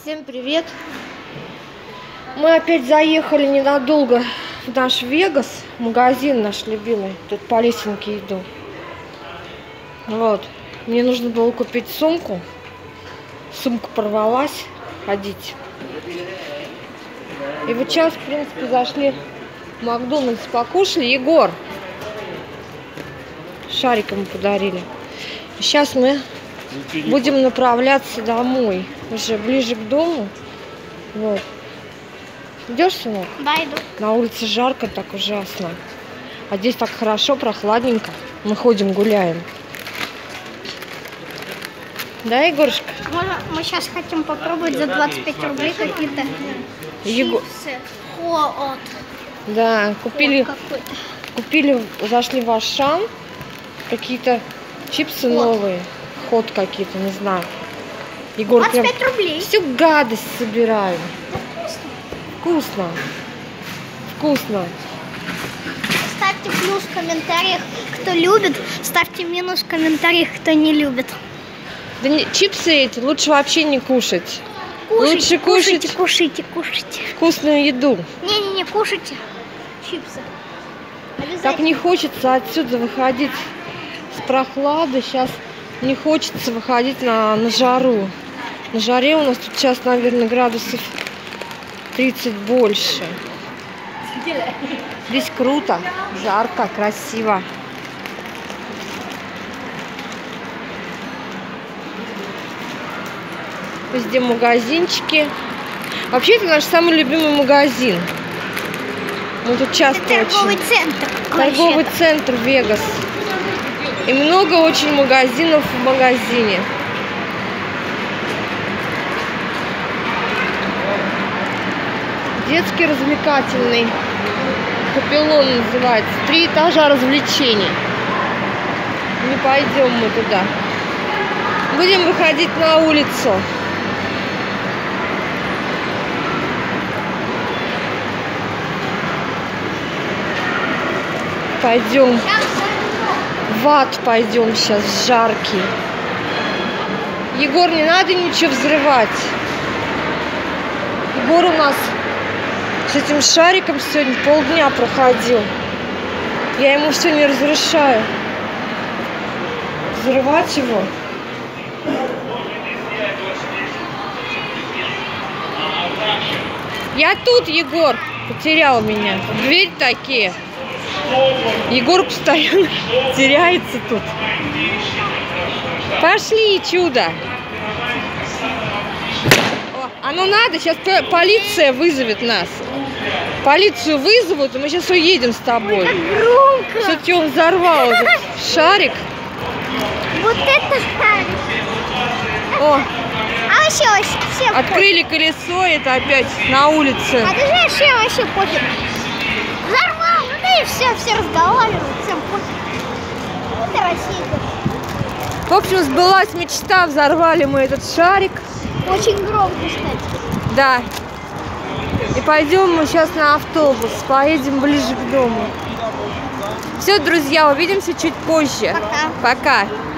Всем привет! Мы опять заехали ненадолго в наш Вегас, магазин наш любимый. Тут по лесенке иду. Вот. Мне нужно было купить сумку. Сумка порвалась. Ходить. И вот сейчас, в принципе, зашли в Макдональдс, покушали. Егор! Шарик ему подарили. Сейчас мы будем направляться домой. Уже ближе к дому. Вот. Идешь, сынок? Да, иду. На улице жарко, так ужасно. А здесь так хорошо, прохладненько. Мы ходим, гуляем. Да, Егорушка? Мы сейчас хотим попробовать за 25 рублей какие-то чипсы. Хот. Да, купили, зашли в Ашан. Какие-то чипсы новые. Хот какие-то, не знаю. Егор 25 рублей. Всю гадость собираем. Вкусно. Вкусно. Ставьте плюс в комментариях, кто любит. Ставьте минус в комментариях, кто не любит. Да не, чипсы эти лучше вообще не кушать. Кушайте, Лучше кушайте. вкусную еду. Не, кушайте чипсы. Так не хочется отсюда выходить с прохлады. Сейчас не хочется выходить на жару. На жаре у нас тут сейчас, наверное, градусов 30 больше. Здесь круто, жарко, красиво. Везде магазинчики. Вообще, это наш самый любимый магазин. Мы тут часто Это торговый очень... центр. Торговый центр Вегас. И много очень магазинов в магазине. Детский развлекательный. Капеллон называется. 3 этажа развлечений. Не пойдем мы туда. Будем выходить на улицу. Пойдем. В ад пойдем сейчас, жаркий. Егор, не надо ничего взрывать. Егор у нас с этим шариком сегодня полдня проходил. Я ему все не разрешаю взрывать его. Я тут, Егор. Потерял меня. Дверь такие. Егор постоянно теряется тут. Пошли, чудо. А ну надо, сейчас полиция вызовет нас. Полицию вызовут, и мы сейчас уедем с тобой. Ой, как громко. Все-таки он взорвал этот шарик. Вот это шарик. О, А вообще всем открыли колесо, это опять на улице. А ты знаешь, всем вообще пофиг. Взорвал, ну да и все разговаривают, всем пофиг. Это Россия. В общем, сбылась мечта, взорвали мы этот шарик. Очень громко, кстати. Да. И пойдем мы сейчас на автобус, поедем ближе к дому. Все, друзья, увидимся чуть позже. Пока. Пока.